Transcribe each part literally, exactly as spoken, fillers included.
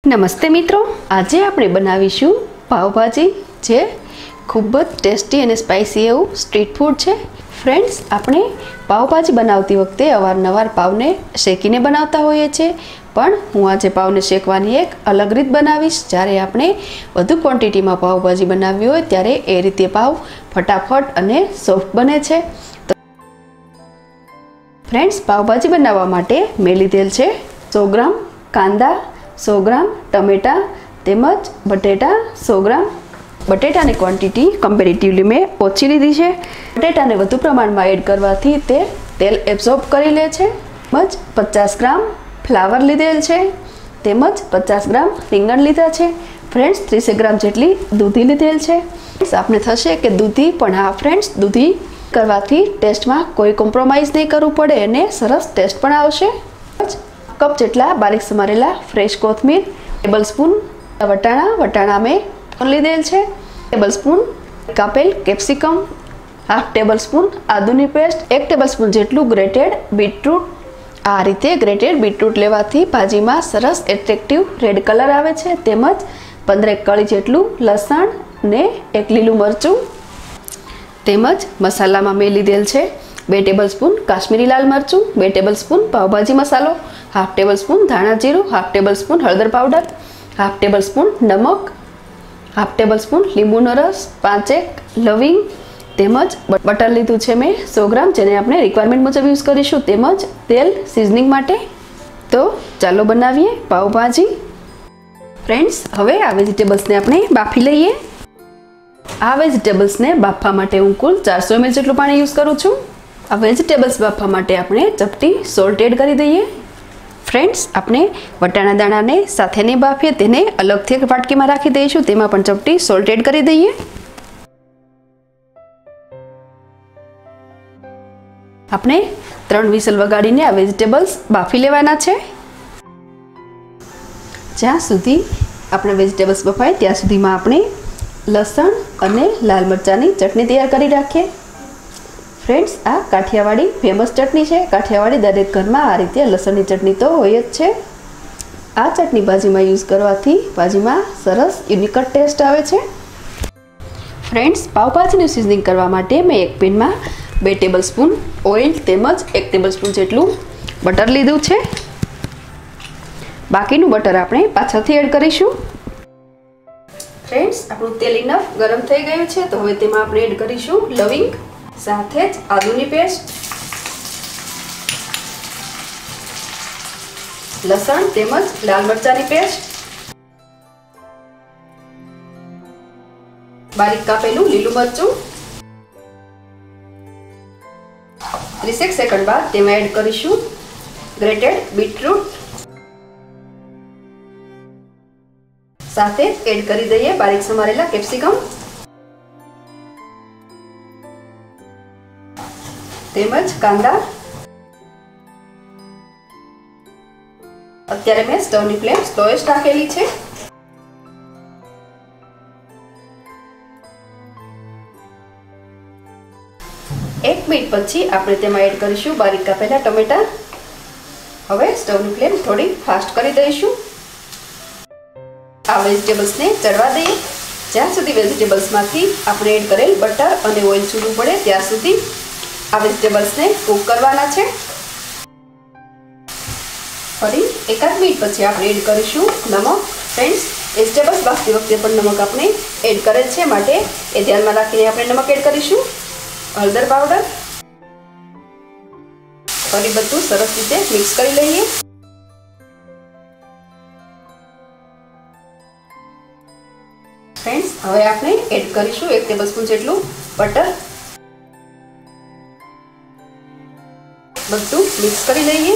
नमस्ते मित्रों, आज આપણે બનાવીશું પાવભાજી જે ખૂબ જ ટેસ્ટી અને સ્પાઇસી એવું સ્ટ્રીટ ફૂડ છે। ફ્રેન્ડ્સ, આપણે પાવભાજી બનાવતી વખતે અવારનવાર પાવને શેકીને બનાવતા હોઈએ છીએ, પણ હું આજે પાવને શેકવાની એક અલગ રીત બનાવીશ। જ્યારે આપણે વધુ ક્વોન્ટિટીમાં પાવભાજી બનાવવી હોય ત્યારે એ રીતે પાવ ફટાફટ અને સોફ્ટ બને છે। ફ્રેન્ડ્સ, પાવભાજી બનાવવા માટે મેં લીધેલ છે સો ગ્રામ કાંદા, सौ ग्राम टमेटा तेमज बटेटा सौ ग्राम। बटेटा ने क्वॉंटिटी कम्पेरेटिवली में ओછી લીધી છે। બટેટાને વધુ પ્રમાણમાં એડ કરવાથી તે તેલ એબ્સોર્બ કરી લે છે। તેમજ પચાસ ગ્રામ ફ્લાવર લીધેલ છે, તેમજ પચાસ ગ્રામ રીંગણ લીધા છે। ફ્રેન્ડ્સ, ત્રીસ ગ્રામ જેટલી દૂધી લીધેલ છે। આપણે થશે કે દૂધી પણ હા ફ્રેન્ડ્સ, દૂધી કરવાથી ટેસ્ટમાં કોઈ કોમ્પ્રોમાઇઝ નહીં કરવું પડે અને સરસ ટેસ્ટ પણ આવશે। कप जेटला बारीक समारेला फ्रेश कोथमीर, टेबल स्पून वटाणा वटाणा में लीधेल छे, टेबल स्पून कापेल कैप्सिकम, हाफ टेबल स्पून आदुनी पेस्ट, एक टेबल स्पून जेटलू ग्रेटेड बीटरूट। आ रीते ग्रेटेड बीटरूट लेवाथी भाजीमां सरस एट्रेक्टिव रेड कलर आवे छे। तेमज पंदर कળી जेटलू लसण ने एक लीलू मरचुं। तेमज मसालामां में लीधेल छे बे टेबल स्पून काश्मीरी लाल मरचुं, बे टेबल स्पून पावभाजी मसालो, हाफ टेबल स्पून धाणा जीरु, half table spoon हळदर powder, half table spoon नमक, हाफ टेबल स्पून લીંબુનો રસ, પાંચેક લવિંગ, તેમજ બટર લીધું છે મેં સો ગ્રામ, જેને આપણે રિક્વાયરમેન્ટ મુજબ યુઝ કરીશું, તેમજ તેલ સિઝનિંગ માટે। તો ચાલો બનાવીએ પાવભાજી। ફ્રેન્ડ્સ, હવે આ વેજીટેબલ્સને આપણે બાફી લઈએ। આ વેજીટેબલ્સને બાફવા માટે હું કુલ ચારસો એમએલ જેટલું પાણી યુઝ કરું છું। આ વેજીટેબલ્સ બાફવા માટે આપણે ચપટી સોલ્ટ એડ કરી દઈએ। फ्रेंड्स, अपने वटाणा दाणा ने साथे नहीं बाफीए, तेने अलग थी वाटकी में राखी दईशुं, तेमां पण चपटी सोल्ट एड करी दईए। अपने त्रण विसल वगाड़ीने आ वेजिटेबल्स बाफी लेवाना छे। ज्यां सुधी अपना वेजिटेबल्स बफाय त्यां सुधीमां अपने लसण अने लाल मरचानी चटनी तैयार करी राखीए। फ्रेंड्स, आ काठियावाड़ी फेमस चटनी है। काठियावाड़ी दरेक घर में आ रीते लसणनी चटनी तो होय ज छे। आ चटनी भाजी में यूज करवाथी भाजी में सरस यूनिक टेस्ट आवे छे। फ्रेंड्स, पावभाजीनुं सीजनिंग करवा माटे मैं एक पेन में बे टेबल स्पून ऑइल तेमज एक टेबल स्पून जेटलू बटर लीधुं छे। बाकीनुं बटर आपणे पाछळथी एड करीशुं। फ्रेंड्स, आपणुं तेल इनफ गरम थई गयुं छे, तो हवे तेमां आपणे एड करीशुं लविंग, साथे ज आदुनी पेस्ट, लसण तेमज लाल मरचानी पेस्ट, बारीक कापेलू लीलू मरचुं। ત્રીસેક સેકન્ડ बाद तेमां एड करीशुं ग्रेटेड बीटरूट, साथे एड करी दईए बारीक समारेला कैप्सिकम तेमज कांदा। अत्यारे मैं स्टवनी फ्लेम स्लोएस्ट राखेली छे। एक मिनिट पछी आपणे तेमां एड करीशुं बारीक कापेला टमेटा। हवे स्टवनी फ्लेम थोड़ी फास्ट करी दईशुं। आ वेजिटेबल्स ने चढ़वा दईए। ज्यां सुधी वेजिटेबल्स मांथी आपणे एड करेल बटर अने ऑइल छूटुं पड़े त्यां सुधी आ वेजिटेबल्स ने कूक करवाना छे। फरी एकाद मिनिट पछी आपणे एड करीशुं नमक। फ्रेंड्स, वेजिटेबल्स बाफती वखते पण नमक आपणे एड करेल छे, माटे ए ध्यानमां राखीने आपणे नमक एड करीशुं। हळदर पाउडर, फरी बधुं सरस रीते मिक्स करी लईए। फ्रेंड्स, हवे आपणे एड करीशुं एक टेबलस्पून जेटलुं बटर। બધું મિક્સ કરી લઈએ।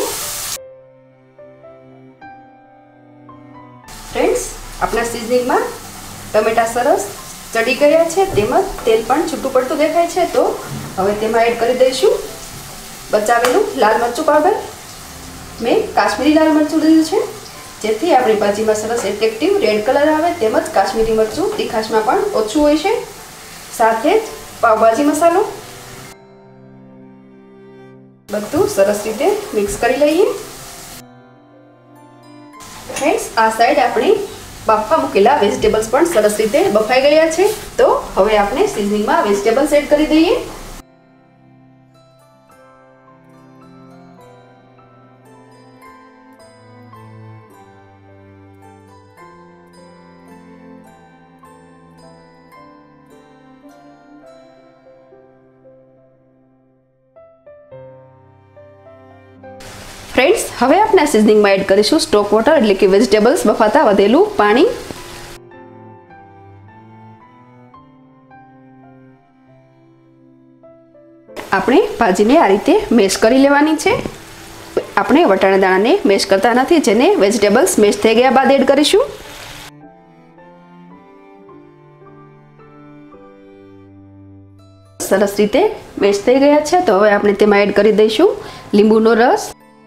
ફ્રેન્ડ્સ, આપણા સિઝનિંગમાં ટમેટા સરસ ચડી ગયા છે, તેમજ તેલ પણ છૂટું પડતું દેખાય છે, તો હવે તેમાં એડ કરી દઈશું બચાવેલું લાલ મરચું પાવડર। મેં કાશ્મીરી લાલ મરચું લીધું છે, જેથી આપણી ભાજીમાં સરસ એટ્રેક્ટિવ રેડ કલર આવે, તેમજ કાશ્મીરી મરચું તીખાશમાં પણ ઓછું હોય છે। સાથે જ પાવભાજી મસાલો બધું સરસ રીતે મિક્સ કરી લઈએ। ફ્રેન્ડ્સ, આ સાઈડ આપણે બાફવા મૂકેલા વેજીટેબલ્સ પણ સરસ રીતે બફાઈ ગયા છે. તો હવે આપણે સિઝનિંગમાં વેજીટેબલ્સ એડ કરી દઈએ. ફ્રેન્ડ્સ, હવે આપણે આ સિઝનિંગમાં એડ કરીશું સ્ટોક વોટર એટલે કે વેજીટેબલ્સ બફાતા વધેલું પાણી. આપણે ભાજીને આ રીતે મેશ કરી લેવાની છે. આપણે વટાણા દાણાને મેશ કરતા નથી, જેને વેજીટેબલ્સ મેશ થઈ ગયા બાદ એડ કરીશું. સરસ રીતે મેશ થઈ ગયા છે. તો હવે આપણે તેમાં એડ કરી દઈશું લીંબુનો રસ,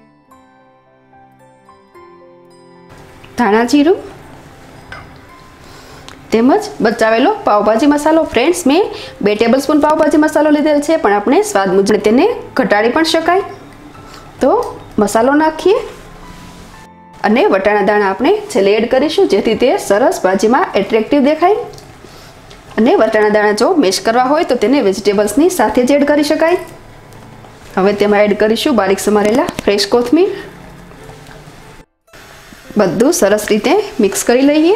ધાણા જીરું તેમજ બચાવેલો પાવભાજી મસાલો. ફ્રેન્ડ્સ, મેં બે ટેબલ સ્પૂન પાવભાજી મસાલો લીધેલ છે, પણ આપણે સ્વાદ મુજબ તેને ઘટાડી પણ શકાય. તો મસાલો નાખીએ અને વટાણા દાણા આપણે છેલ્લે એડ કરીશું, જેથી તે સરસ ભાજીમાં એટ્રેક્ટિવ દેખાય. અને વટાણા દાણા જો મેશ કરવા હોય તો તેને વેજીટેબલ્સની સાથે જ એડ કરી શકાય. હવે તેમાં એડ કરીશું બારીક સમારેલા ફ્રેશ કોથમીર. બધું સરસ રીતે મિક્સ કરી લઈએ.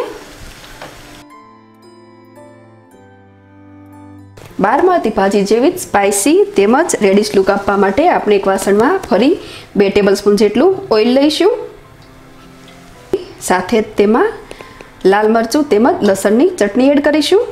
બારમાથી ભાજી જેવી જ સ્પાઇસી તેમજ રેડિશ લુક આપવા માટે આપણે એક વાસણમાં ફરી બે ટેબલ સ્પૂન જેટલું ઓઇલ લઈશું. સાથે તેમાં લાલ મરચું તેમજ લસણની ચટણી એડ કરીશું.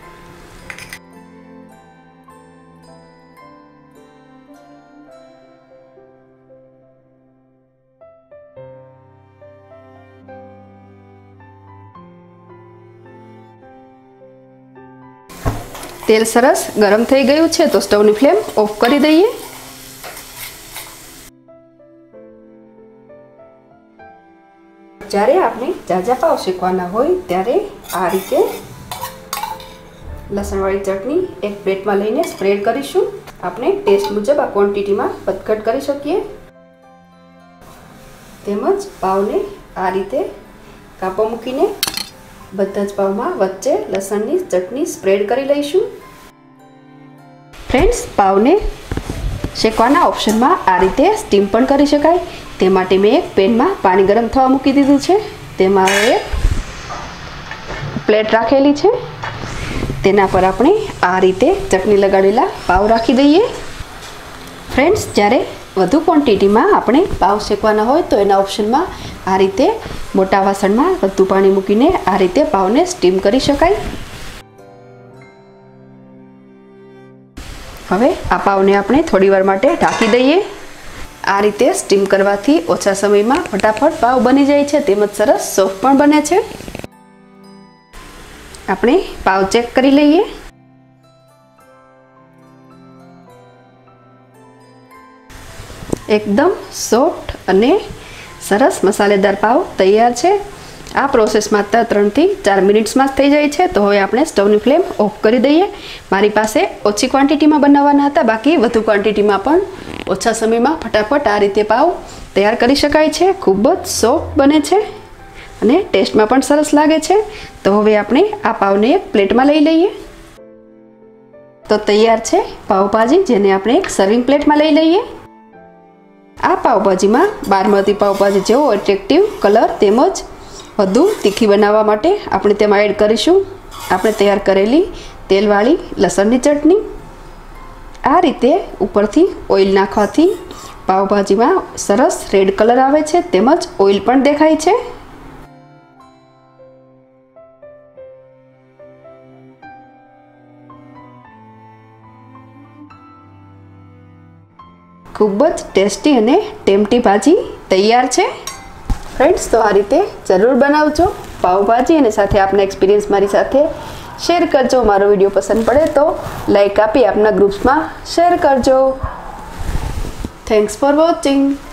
તેલ સરસ ગરમ થઈ ગયું છે, તો સ્ટવની ફ્લેમ ઓફ કરી દઈએ. જ્યારે આપણે જાજા પાવ શેકવાના હોય ત્યારે આ રીતે લસણવાળી ચટણી એક પ્લેટમાં લઈને સ્પ્રેડ કરીશું. આપણે ટેસ્ટ મુજબ આ ક્વોન્ટિટીમાં વધઘટ કરી શકીએ. તેમજ પાવને આ રીતે કાપો મૂકીને બધા જ પાવમાં વચ્ચે લસણની ચટણી સ્પ્રેડ કરી લઈશું. ફ્રેન્ડ્સ, પાવને શેકવાના ઓપ્શનમાં આ રીતે સ્ટીમ પણ કરી શકાય. તે માટે મેં એક પેનમાં પાણી ગરમ થવા મૂકી દીધું છે. તેમાં એક પ્લેટ રાખેલી છે, તેના પર આપણે આ રીતે ચટણી લગાડેલા પાવ રાખી દઈએ. ફ્રેન્ડ્સ, જ્યારે વધુ ક્વોન્ટિટીમાં આપણે પાવ શેકવાના હોય તો એના ઓપ્શનમાં આ રીતે મોટા વાસણમાં વધુ પાણી મૂકીને આ રીતે પાવને સ્ટીમ કરી શકાય. હવે આ પાવને આપણે થોડી વાર માટે ઢાંકી દઈએ. આ રીતે સ્ટીમ કરવાથી ઓછા સમયમાં ફટાફટ પાવ બની જાય છે, તેમજ સરસ સોફ્ટ પણ બને છે. આપણે પાવ ચેક કરી લઈએ. એકદમ સોફ્ટ અને સરસ મસાલેદાર પાવ તૈયાર છે. આ પ્રોસેસ માત્ર ત્રણથી ચાર મિનિટ્સમાં જ થઈ જાય છે. તો હવે આપણે સ્ટવની ફ્લેમ ઓફ કરી દઈએ. મારી પાસે ઓછી ક્વોન્ટિટીમાં બનાવવાના હતા, બાકી વધુ ક્વોન્ટિટીમાં પણ ઓછા સમયમાં ફટાફટ આ રીતે પાવ તૈયાર કરી શકાય છે. ખૂબ જ સોફ્ટ બને છે અને ટેસ્ટમાં પણ સરસ લાગે છે. તો હવે આપણે આ પાવને એક પ્લેટમાં લઈ લઈએ. તો તૈયાર છે પાવભાજી, જેને આપણે એક સર્વિંગ પ્લેટમાં લઈ લઈએ. આ પાવભાજીમાં બારમાથી પાવભાજી જેવો એટ્રેક્ટિવ કલર તેમજ વધુ તીખી બનાવવા માટે આપણે તેમાં એડ કરીશું આપણે તૈયાર કરેલી તેલવાળી લસણની ચટણી. આ રીતે ઉપરથી ઓઇલ નાખવાથી પાવભાજીમાં સરસ રેડ કલર આવે છે, તેમજ ઓઇલ પણ દેખાય છે. ખૂબ જ ટેસ્ટી અને ટેમ્પટી ભાજી તૈયાર છે. ફ્રેન્ડ્સ, તો આ રીતે જરૂર બનાવજો પાવભાજી, અને સાથે આપના એક્સપિરિયન્સ મારી સાથે શેર કરજો. મારો વિડીયો પસંદ પડે તો લાઈક આપી આપના ગ્રુપ્સમાં શેર કરજો. Thanks for watching.